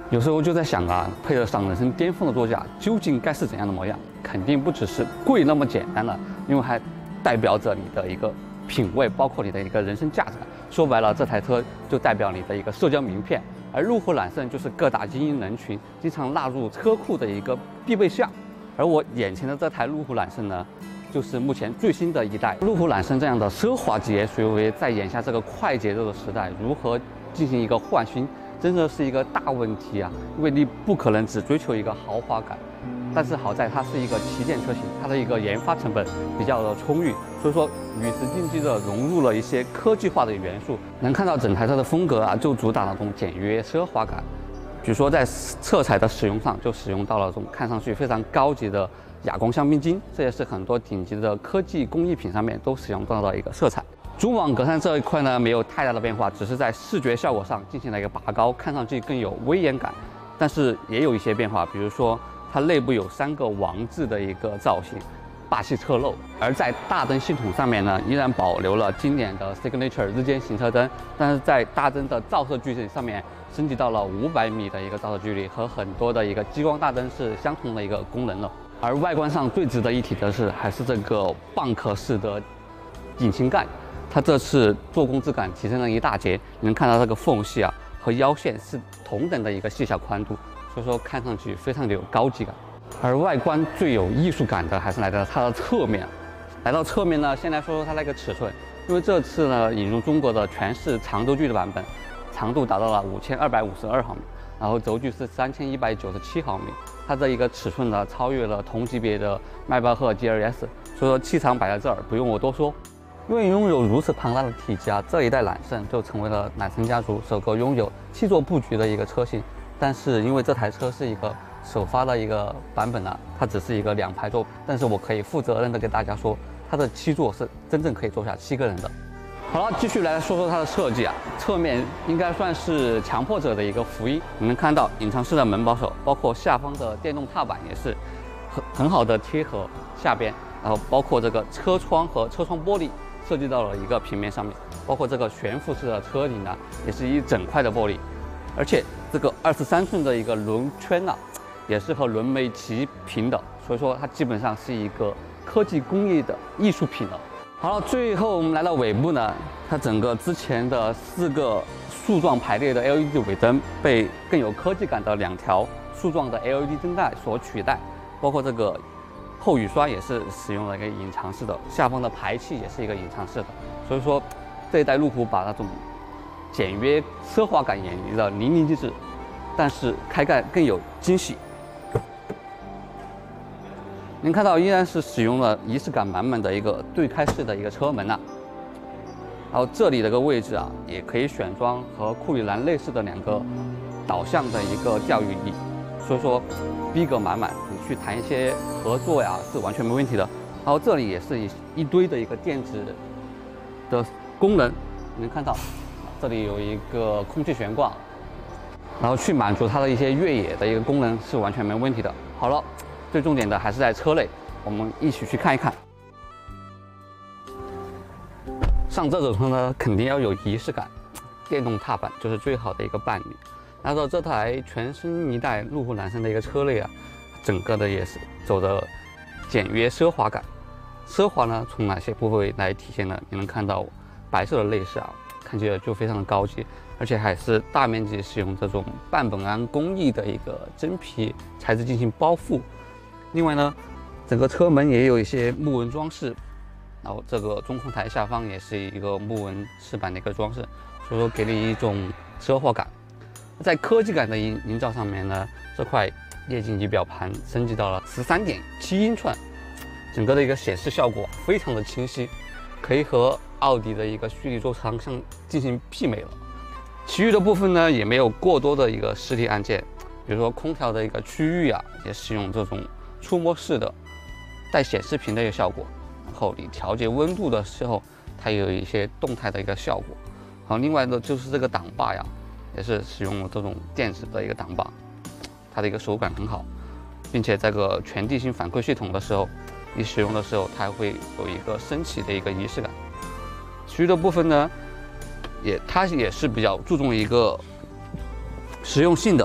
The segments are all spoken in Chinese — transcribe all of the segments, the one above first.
有时候就在想啊，配得上人生巅峰的座驾究竟该是怎样的模样？肯定不只是贵那么简单了，因为还代表着你的一个品味，包括你的一个人生价值。说白了，这台车就代表你的一个社交名片。而路虎揽胜就是各大精英人群经常纳入车库的一个必备项。而我眼前的这台路虎揽胜呢，就是目前最新的一代路虎揽胜这样的奢华级 SUV， 在眼下这个快节奏的时代，如何进行一个换新，真的是一个大问题啊！因为你不可能只追求一个豪华感，但是好在它是一个旗舰车型，它的一个研发成本比较的充裕，所以说与时俱进的融入了一些科技化的元素，能看到整台车的风格啊，就主打那种简约奢华感。比如说在色彩的使用上，就使用到了这种看上去非常高级的哑光香槟金，这也是很多顶级的科技工艺品上面都使用到的一个色彩。中网格栅这一块呢，没有太大的变化，只是在视觉效果上进行了一个拔高，看上去更有威严感。但是也有一些变化，比如说它内部有3个王字的一个造型，霸气侧漏。而在大灯系统上面呢，依然保留了经典的 Signature 日间行车灯，但是在大灯的照射距离上面升级到了500米的一个照射距离，和很多的一个激光大灯是相同的一个功能了。而外观上最值得一提的是，还是这个蚌壳式的引擎盖。它这次做工质感提升了一大截，你能看到这个缝隙啊和腰线是同等的一个细小宽度，所以说看上去非常的有高级感。而外观最有艺术感的还是来到它的侧面。来到侧面呢，先来说说它那个尺寸，因为这次呢引入中国的全是长轴距的版本，长度达到了5252毫米，然后轴距是3197毫米，它这一个尺寸呢超越了同级别的迈巴赫 GLS， 所以说气场摆在这儿，不用我多说。因为拥有如此庞大的体积啊，这一代揽胜就成为了揽胜家族首个拥有7座布局的一个车型。但是因为这台车是一个首发的一个版本啊，它只是一个2排座，但是我可以负责任的跟大家说，它的7座是真正可以坐下7个人的。好了，继续来说说它的设计啊，侧面应该算是强迫者的一个福音。你能看到隐藏式的门把手，包括下方的电动踏板也是很好的贴合下边，然后包括这个车窗和车窗玻璃设计到了一个平面上面，包括这个悬浮式的车顶呢，也是一整块的玻璃，而且这个23寸的一个轮圈呢，也是和轮眉齐平的，所以说它基本上是一个科技工艺的艺术品了。好了，最后我们来到尾部呢，它整个之前的4个竖状排列的 LED 尾灯被更有科技感的2条竖状的 LED 灯带所取代，包括这个后雨刷也是使用了一个隐藏式的，下方的排气也是一个隐藏式的，所以说这一代路虎把那种简约奢华感演绎的淋漓尽致，但是开盖更有惊喜。能看到依然是使用了仪式感满满的一个对开式的一个车门然后这里的个位置啊，也可以选装和库里南类似的2个导向的一个钓鱼椅，所以说逼格满满，你去谈一些合作呀是完全没问题的。然后这里也是一堆的一个电子的功能，你能看到这里有一个空气悬挂，然后去满足它的一些越野的一个功能是完全没问题的。好了，最重点的还是在车内，我们一起去看一看。上这种车呢，肯定要有仪式感，电动踏板就是最好的一个伴侣。来到这台全新一代路虎揽胜的一个车内啊，整个的也是走的简约奢华感。奢华呢，从哪些部位来体现呢？你能看到白色的内饰啊，看起来就非常的高级，而且还是大面积使用这种半苯胺工艺的一个真皮材质进行包覆。另外呢，整个车门也有一些木纹装饰，然后这个中控台下方也是一个木纹饰板的一个装饰，所以说给你一种奢华感。在科技感的营造上面呢，这块液晶仪表盘升级到了13.7英寸，整个的一个显示效果非常的清晰，可以和奥迪的一个虚拟座舱进行媲美了。其余的部分呢，也没有过多的一个实体按键，比如说空调的一个区域啊，也使用这种触摸式的带显示屏的一个效果，然后你调节温度的时候，它有一些动态的一个效果。好，另外呢就是这个挡把呀，也是使用了这种电子的一个挡把，它的一个手感很好，并且这个全地形反馈系统的时候，你使用的时候它会有一个升起的一个仪式感。其余的部分呢，它也是比较注重一个实用性的，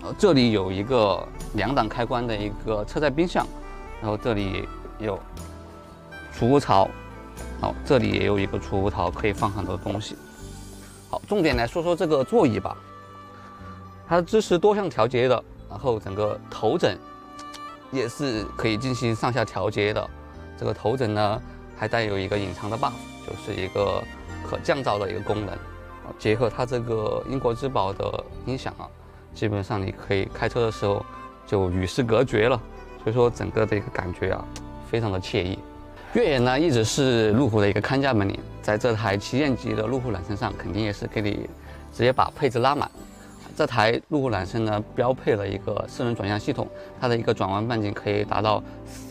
这里有一个2档开关的一个车载冰箱，然后这里有储物槽，好，这里也有一个储物槽，可以放很多东西。好，重点来说说这个座椅吧，它支持多项调节的，然后整个头枕也是可以进行上下调节的。这个头枕呢，还带有一个隐藏的 buff， 就是一个可降噪的一个功能。结合它这个英国之宝的音响啊，基本上你可以开车的时候就与世隔绝了。所以说整个的一个感觉啊，非常的惬意。越野呢，一直是路虎的一个看家本领，在这台旗舰级的路虎揽胜上，肯定也是给你直接把配置拉满。这台路虎揽胜呢，标配了一个4轮转向系统，它的一个转弯半径可以达到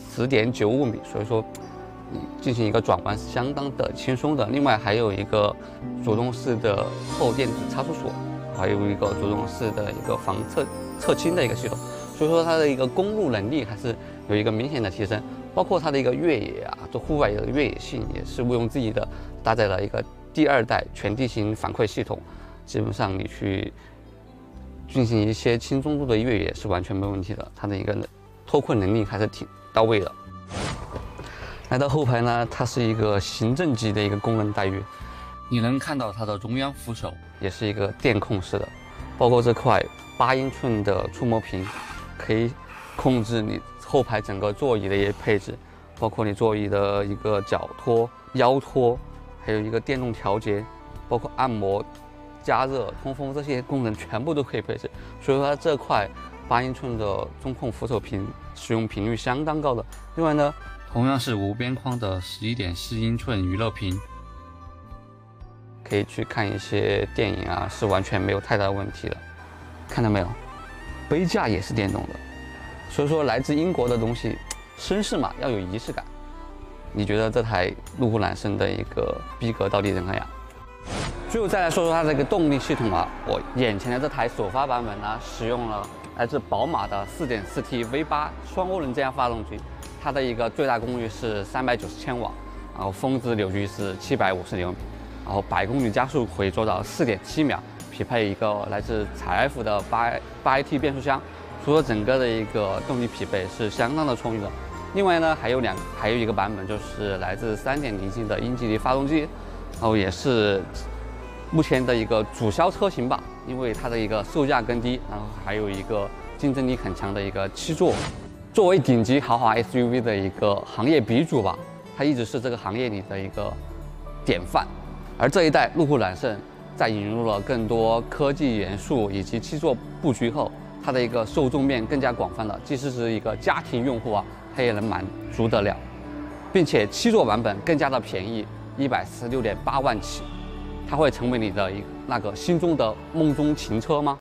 10.95米，所以说你进行一个转弯是相当的轻松的。另外还有一个主动式的后电子差速锁，还有一个主动式的一个防侧倾的一个系统，所以说它的一个公路能力还是有一个明显的提升。包括它的一个越野啊，做户外的越野性也是毋庸置疑的，搭载了一个第2代全地形反馈系统，基本上你去进行一些轻中度的越野是完全没问题的，它的一个脱困能力还是挺到位的。来到后排呢，它是一个行政级的一个功能带域，你能看到它的中央扶手也是一个电控式的，包括这块8英寸的触摸屏，可以控制你后排整个座椅的一些配置，包括你座椅的一个脚托、腰托，还有一个电动调节，包括按摩、加热、通风这些功能全部都可以配置。所以说它这块8英寸的中控扶手屏使用频率相当高的。另外呢，同样是无边框的11.4英寸娱乐屏，可以去看一些电影啊，是完全没有太大问题的。看到没有，杯架也是电动的。所以说，来自英国的东西，绅士嘛，要有仪式感。你觉得这台路虎揽胜的一个逼格到底怎么样？最后再来说说它这个动力系统啊，我眼前的这台首发版本呢，使用了来自宝马的 4.4T V8双涡轮增压发动机，它的一个最大功率是390千瓦，然后峰值扭矩是750牛米，然后100公里加速可以做到4.7秒，匹配一个来自采埃孚的8AT 变速箱。所以说整个的一个动力匹配是相当的充裕的。另外呢，还有一个版本就是来自3.0T的英吉利发动机，然后也是目前的一个主销车型吧，因为它的一个售价更低，然后还有一个竞争力很强的一个7座。作为顶级豪华 SUV 的一个行业鼻祖吧，它一直是这个行业里的一个典范。而这一代路虎揽胜在引入了更多科技元素以及7座布局后，它的一个受众面更加广泛了，即使是一个家庭用户啊，它也能满足得了，并且7座版本更加的便宜，146.8万起，它会成为你的那个心中的梦中情车吗？